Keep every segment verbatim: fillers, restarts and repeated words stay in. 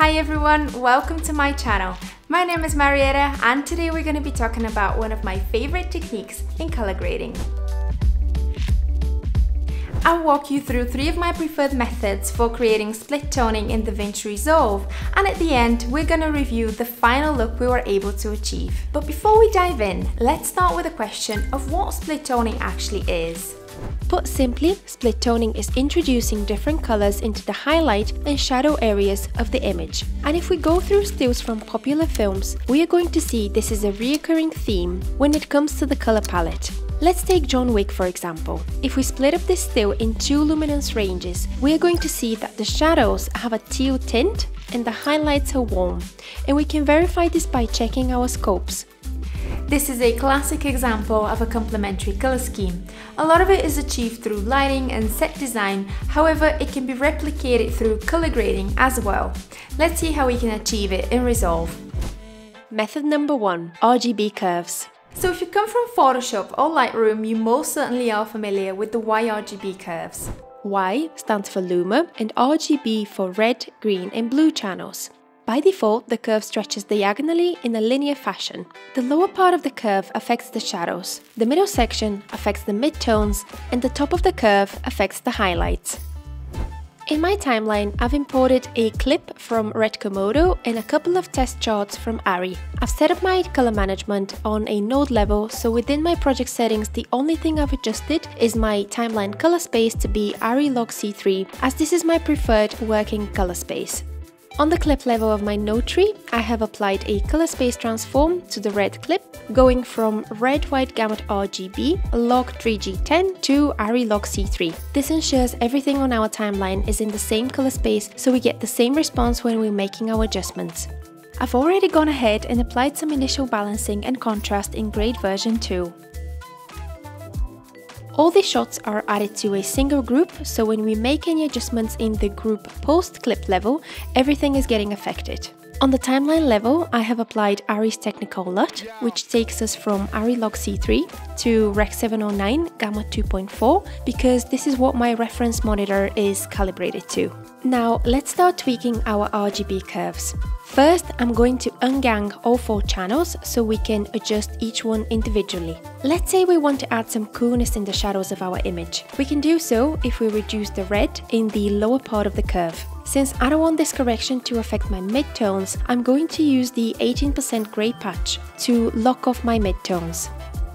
Hi everyone, welcome to my channel. My name is Marietta and today we're going to be talking about one of my favorite techniques in color grading. I'll walk you through three of my preferred methods for creating split toning in DaVinci Resolve, and at the end we're going to review the final look we were able to achieve. But before we dive in, let's start with a question of what split toning actually is. Put simply, split toning is introducing different colors into the highlight and shadow areas of the image. And if we go through stills from popular films, we are going to see this is a recurring theme when it comes to the color palette. Let's take John Wick for example. If we split up this still in two luminance ranges, we are going to see that the shadows have a teal tint and the highlights are warm. And we can verify this by checking our scopes. This is a classic example of a complementary color scheme. A lot of it is achieved through lighting and set design, however it can be replicated through color grading as well. Let's see how we can achieve it in Resolve. Method number one, R G B curves. So if you come from Photoshop or Lightroom, you most certainly are familiar with the Y R G B curves. Y stands for Luma and R G B for red, green and blue channels. By default, the curve stretches diagonally in a linear fashion. The lower part of the curve affects the shadows, the middle section affects the midtones, and the top of the curve affects the highlights. In my timeline, I've imported a clip from Red Komodo and a couple of test charts from Ari. I've set up my color management on a node level, so within my project settings, the only thing I've adjusted is my timeline color space to be Ari log C three, as this is my preferred working color space. On the clip level of my node tree, I have applied a color space transform to the red clip, going from red white gamut R G B log three G ten to Ari log C three. This ensures everything on our timeline is in the same color space, so we get the same response when we're making our adjustments. I've already gone ahead and applied some initial balancing and contrast in grade version two. All these shots are added to a single group, so when we make any adjustments in the group post-clip level, everything is getting affected. On the timeline level, I have applied Ari's technical L U T, which takes us from Ari log C three to Rec seven oh nine Gamma two point four, because this is what my reference monitor is calibrated to. Now let's start tweaking our R G B curves. First, I'm going to ungang all four channels so we can adjust each one individually. Let's say we want to add some coolness in the shadows of our image. We can do so if we reduce the red in the lower part of the curve. Since I don't want this correction to affect my midtones, I'm going to use the eighteen percent gray patch to lock off my midtones.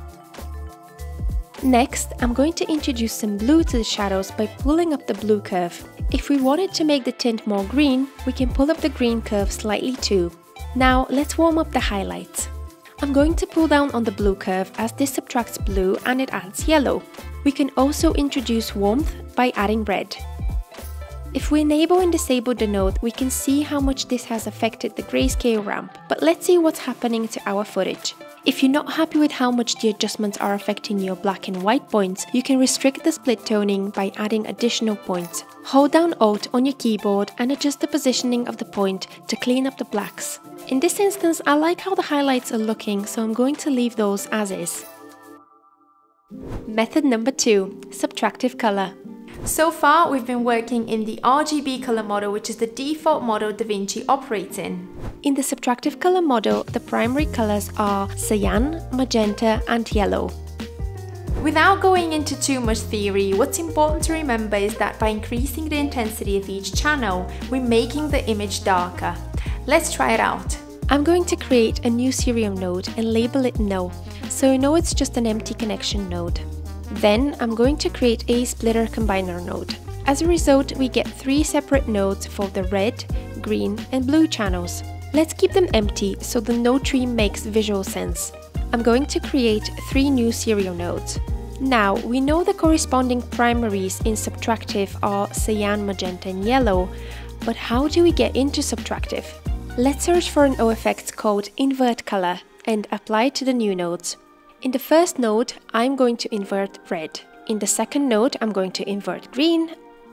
Next, I'm going to introduce some blue to the shadows by pulling up the blue curve. If we wanted to make the tint more green, we can pull up the green curve slightly too. Now let's warm up the highlights. I'm going to pull down on the blue curve as this subtracts blue and it adds yellow. We can also introduce warmth by adding red. If we enable and disable the node, we can see how much this has affected the grayscale ramp, but let's see what's happening to our footage. If you're not happy with how much the adjustments are affecting your black and white points, you can restrict the split toning by adding additional points. Hold down Alt on your keyboard and adjust the positioning of the point to clean up the blacks. In this instance, I like how the highlights are looking, so I'm going to leave those as is. Method number two, subtractive color. So far, we've been working in the R G B color model, which is the default model DaVinci operates in. In the subtractive color model, the primary colors are cyan, magenta and yellow. Without going into too much theory, what's important to remember is that by increasing the intensity of each channel, we're making the image darker. Let's try it out. I'm going to create a new serial node and label it No, so you know it's just an empty connection node. Then I'm going to create a splitter combiner node. As a result, we get three separate nodes for the red, green and blue channels. Let's keep them empty so the node tree makes visual sense. I'm going to create three new serial nodes. Now, we know the corresponding primaries in subtractive are cyan, magenta and yellow, but how do we get into subtractive? Let's search for an O F X called invert color and apply it to the new nodes. In the first node, I'm going to invert red. In the second node, I'm going to invert green.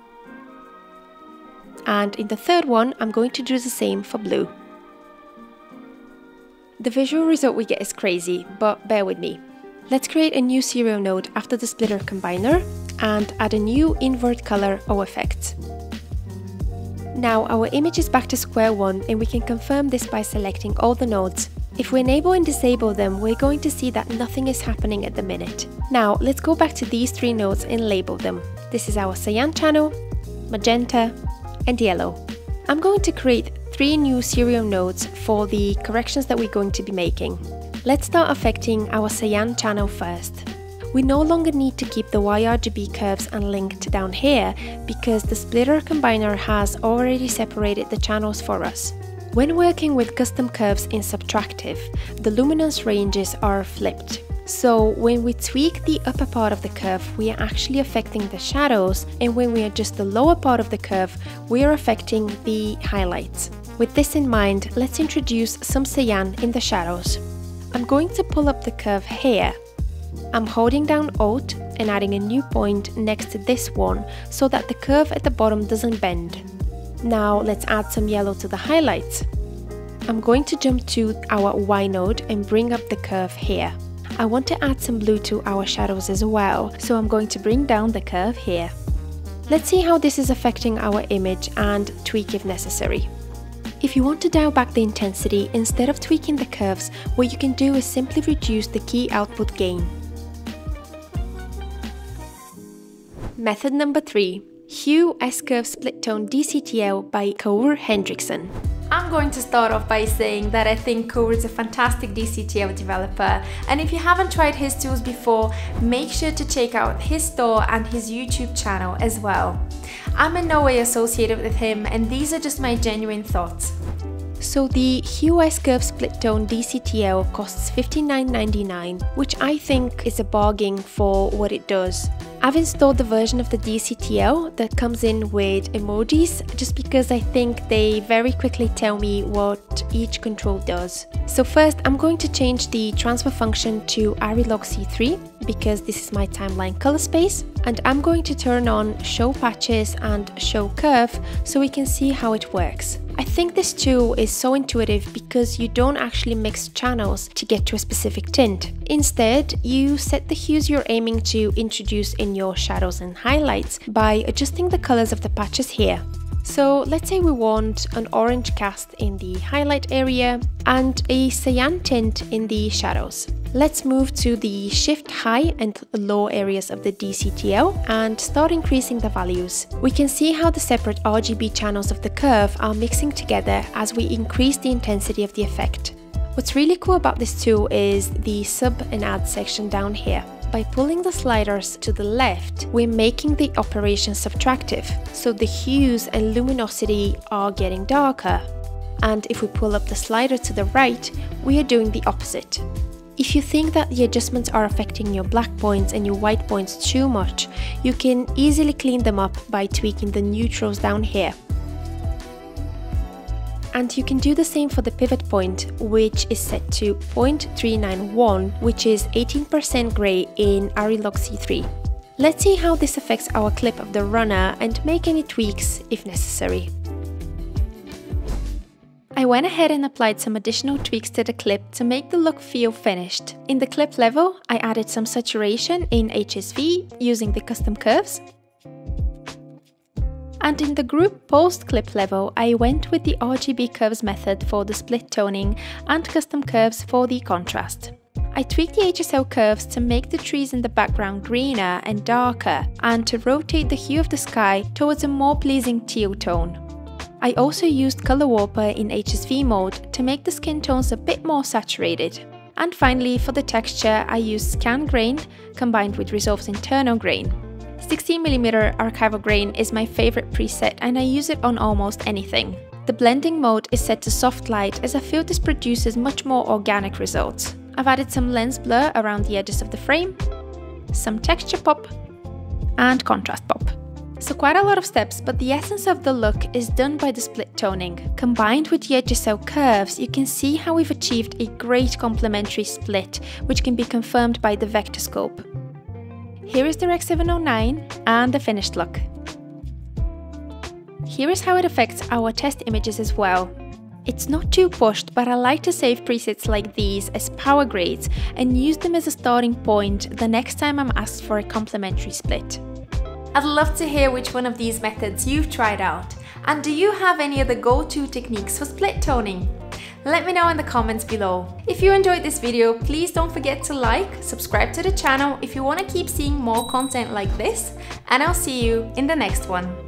And in the third one, I'm going to do the same for blue. The visual result we get is crazy, but bear with me. Let's create a new serial node after the splitter combiner and add a new invert color O F X. Now our image is back to square one, and we can confirm this by selecting all the nodes. If we enable and disable them, we're going to see that nothing is happening at the minute. Now let's go back to these three nodes and label them. This is our cyan channel, magenta, and yellow. I'm going to create three new serial nodes for the corrections that we're going to be making. Let's start affecting our cyan channel first. We no longer need to keep the Y R G B curves unlinked down here because the splitter combiner has already separated the channels for us. When working with custom curves in subtractive, the luminance ranges are flipped. So when we tweak the upper part of the curve, we are actually affecting the shadows, and when we adjust the lower part of the curve, we are affecting the highlights. With this in mind, let's introduce some cyan in the shadows. I'm going to pull up the curve here. I'm holding down Alt and adding a new point next to this one so that the curve at the bottom doesn't bend. Now let's add some yellow to the highlights. I'm going to jump to our Y node and bring up the curve here. I want to add some blue to our shadows as well, so I'm going to bring down the curve here. Let's see how this is affecting our image and tweak if necessary. If you want to dial back the intensity, instead of tweaking the curves, what you can do is simply reduce the key output gain. Method number three. Hue S-Curve Split Tone D C T L by Koer Hendrickson. I'm going to start off by saying that I think Koer is a fantastic D C T L developer, and if you haven't tried his tools before, make sure to check out his store and his YouTube channel as well. I'm in no way associated with him, and these are just my genuine thoughts. So the Hue S-Curve Split Tone D C T L costs fifty-nine ninety-nine, which I think is a bargain for what it does. I've installed the version of the D C T L that comes in with emojis just because I think they very quickly tell me what each control does. So first I'm going to change the transfer function to Arilog C three because this is my timeline color space, and I'm going to turn on show patches and show curve so we can see how it works. I think this tool is so intuitive because you don't actually mix channels to get to a specific tint. Instead, you set the hues you're aiming to introduce in your shadows and highlights by adjusting the colors of the patches here. So let's say we want an orange cast in the highlight area and a cyan tint in the shadows. Let's move to the shift high and low areas of the D C T L and start increasing the values. We can see how the separate R G B channels of the curve are mixing together as we increase the intensity of the effect. What's really cool about this tool is the sub and add section down here. By pulling the sliders to the left, we're making the operation subtractive, so the hues and luminosity are getting darker. And if we pull up the slider to the right, we are doing the opposite. If you think that the adjustments are affecting your black points and your white points too much, you can easily clean them up by tweaking the neutrals down here. And you can do the same for the pivot point, which is set to zero point three nine one, which is eighteen percent grey in Arilog C three. Let's see how this affects our clip of the runner and make any tweaks if necessary. I went ahead and applied some additional tweaks to the clip to make the look feel finished. In the clip level, I added some saturation in H S V using the custom curves. And in the group post clip level, I went with the R G B curves method for the split toning and custom curves for the contrast. I tweaked the H S L curves to make the trees in the background greener and darker, and to rotate the hue of the sky towards a more pleasing teal tone. I also used Color Warper in H S V mode to make the skin tones a bit more saturated. And finally, for the texture, I used Scan Grain combined with Resolve's internal grain. sixteen millimeter archival grain is my favorite preset, and I use it on almost anything. The blending mode is set to soft light as I feel this produces much more organic results. I've added some lens blur around the edges of the frame, some texture pop, and contrast pop. So quite a lot of steps, but the essence of the look is done by the split toning. Combined with the H S L curves, you can see how we've achieved a great complementary split, which can be confirmed by the vector scope. Here is the Rec seven oh nine and the finished look. Here is how it affects our test images as well. It's not too pushed, but I like to save presets like these as power grades and use them as a starting point the next time I'm asked for a complementary split. I'd love to hear which one of these methods you've tried out. And do you have any other go-to techniques for split toning? Let me know in the comments below. If you enjoyed this video, please don't forget to like, subscribe to the channel if you want to keep seeing more content like this, and I'll see you in the next one.